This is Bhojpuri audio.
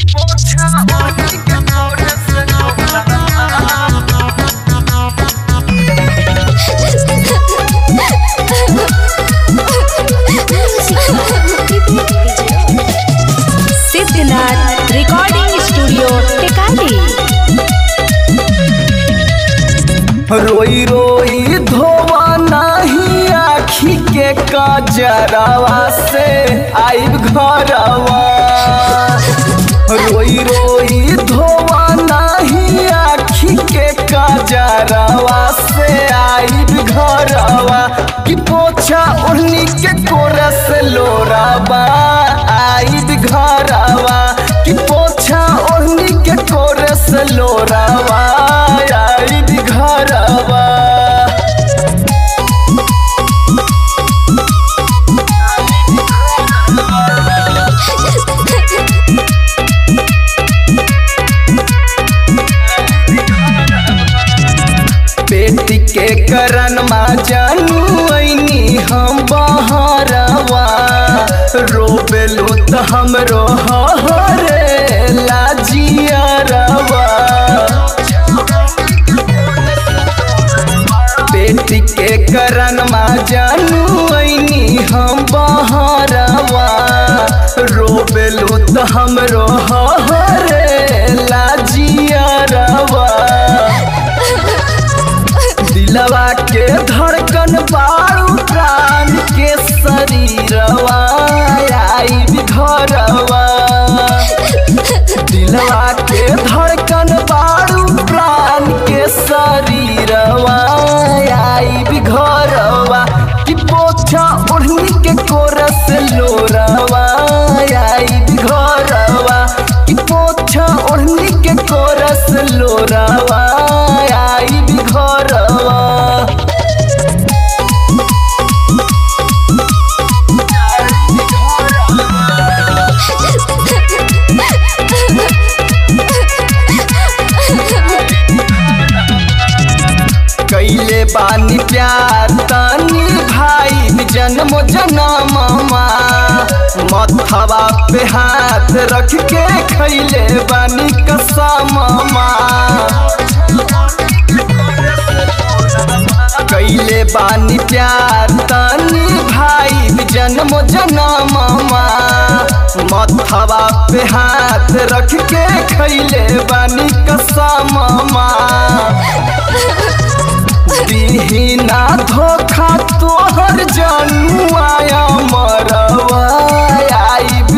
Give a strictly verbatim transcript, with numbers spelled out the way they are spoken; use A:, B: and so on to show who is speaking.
A: Siddhnath recording studio टेकाली।
B: रोई रोई धोवा नहीं आखी के काजरावा से आइब घरवा। रोई रोई धोवा नहीं आखी के काजरावा से आइब घरवा। कि पोछा उड़नी के कोरस लोराबा आइब घरवा। कि पोछा उड़नी के कोरस लोराबा आइब घरवा। बेटी के करन मा जानू ऐनी हम बहरवा। रोबेलू त हमरो हरे लाजियरवा। बेटी के करन मा जानू ऐनी हम बहरवा। रोबेलू त हमरो हरे लाजियरवा। दिलवा के धड़कन बारू प्राण के शरीरवा आइब घरवा। दिलवा के धड़कन बारू प्राण के शरीरवा आइब घरवा। कि पोछा उड़नी के कोरस लोरवा आइब घरवा। कि पोछा उड़नी के कोरस लोरवा आइब घरवा। कैले बानी प्यार तानी भाई जन्म जन्ममा। मथवा पे हाथ रख के खैले बानी कसममा। कैले बानी प्यार तानी भाई जन्म जन्ममा। मथवा पे हाथ रख के खैले बानी कसममा। दीना धोखा तोहर जनुआ मरवा आइब